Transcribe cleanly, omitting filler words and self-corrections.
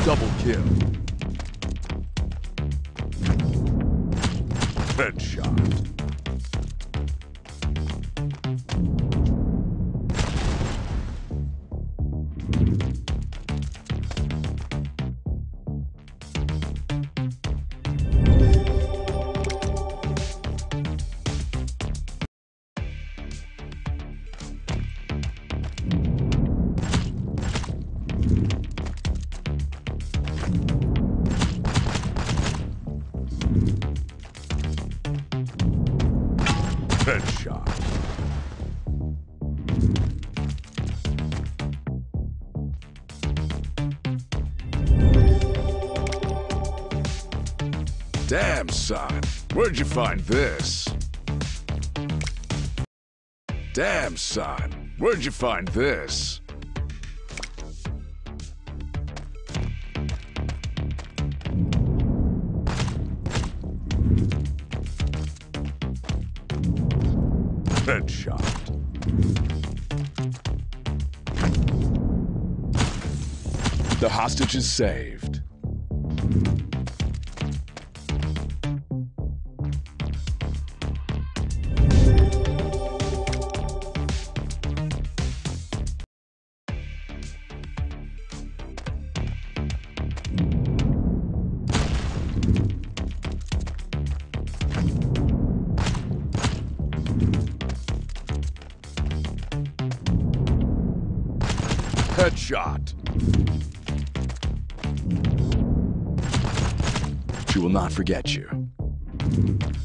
Double kill. Headshot. Headshot. Damn, son. Where'd you find this? Damn, son. Where'd you find this? Headshot. The hostage is saved. Headshot. She will not forget you.